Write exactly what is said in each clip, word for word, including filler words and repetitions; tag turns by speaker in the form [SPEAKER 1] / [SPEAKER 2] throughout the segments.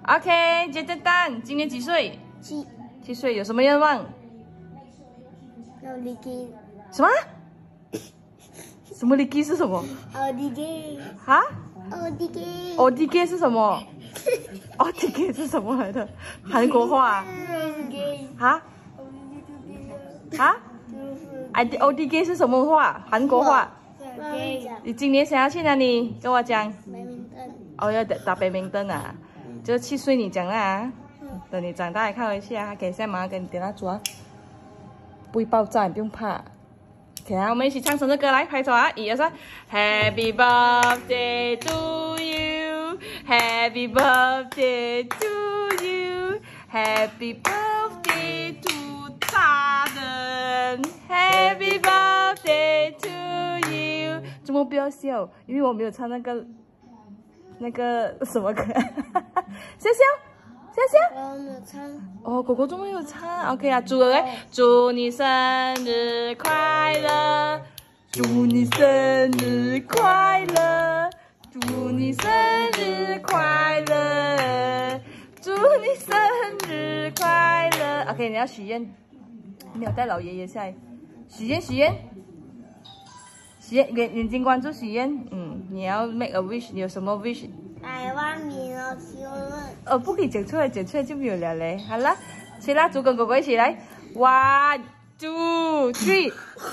[SPEAKER 1] OK， Jayden Tan，今年几岁？
[SPEAKER 2] 七。
[SPEAKER 1] 七岁，有什么愿望？
[SPEAKER 2] 要离开。
[SPEAKER 1] 什么？什么 Liki 是什么？
[SPEAKER 2] 奥迪给。
[SPEAKER 1] 哈？
[SPEAKER 2] 奥迪给。
[SPEAKER 1] 奥迪给是什么？奥迪给是什么来的？韩国话。哈？哈？哎，奥迪给是什么话？韩国话。你今年想要去哪里？跟我讲。
[SPEAKER 2] 白明灯。
[SPEAKER 1] 哦，要打打白明灯啊！就七岁你讲啦。等你长大来看我一下，可以现在马上跟你点蜡烛啊！不会爆炸，你不用怕。OK 啊，我们一起唱生日歌来，拍手啊！一二三 ，Happy birthday to you, Happy birthday to you, Happy birthday to Jayden, Happy birthday to you。怎么不要笑？因为我没有唱那个那个什么歌，笑笑。笑笑，
[SPEAKER 2] 我没有唱。
[SPEAKER 1] 哦，狗狗怎么有唱 ？OK 啊，祝来，祝你生日快乐，祝你生日快乐，祝你生日快乐，祝你生日快乐。OK， 你要许愿，没有带老爷爷下来，许愿许愿，许愿眼眼睛关注许愿，嗯，你要 make a wish， 你有什么 wish？
[SPEAKER 2] 台湾米了修润。
[SPEAKER 1] 哦，不可以讲出来，讲出来就没有了嘞。好了，吹蜡烛跟狗狗一起来 ，one two three，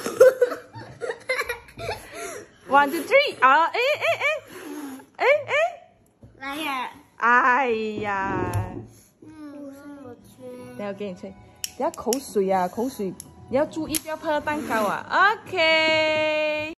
[SPEAKER 1] one two three， 啊，哎哎哎，哎哎，
[SPEAKER 2] 来呀！
[SPEAKER 1] 哎呀，
[SPEAKER 2] 嗯，不是我吹。
[SPEAKER 1] 等下我给你吹，等下口水啊，口水，你要注意不要碰到蛋糕啊。OK。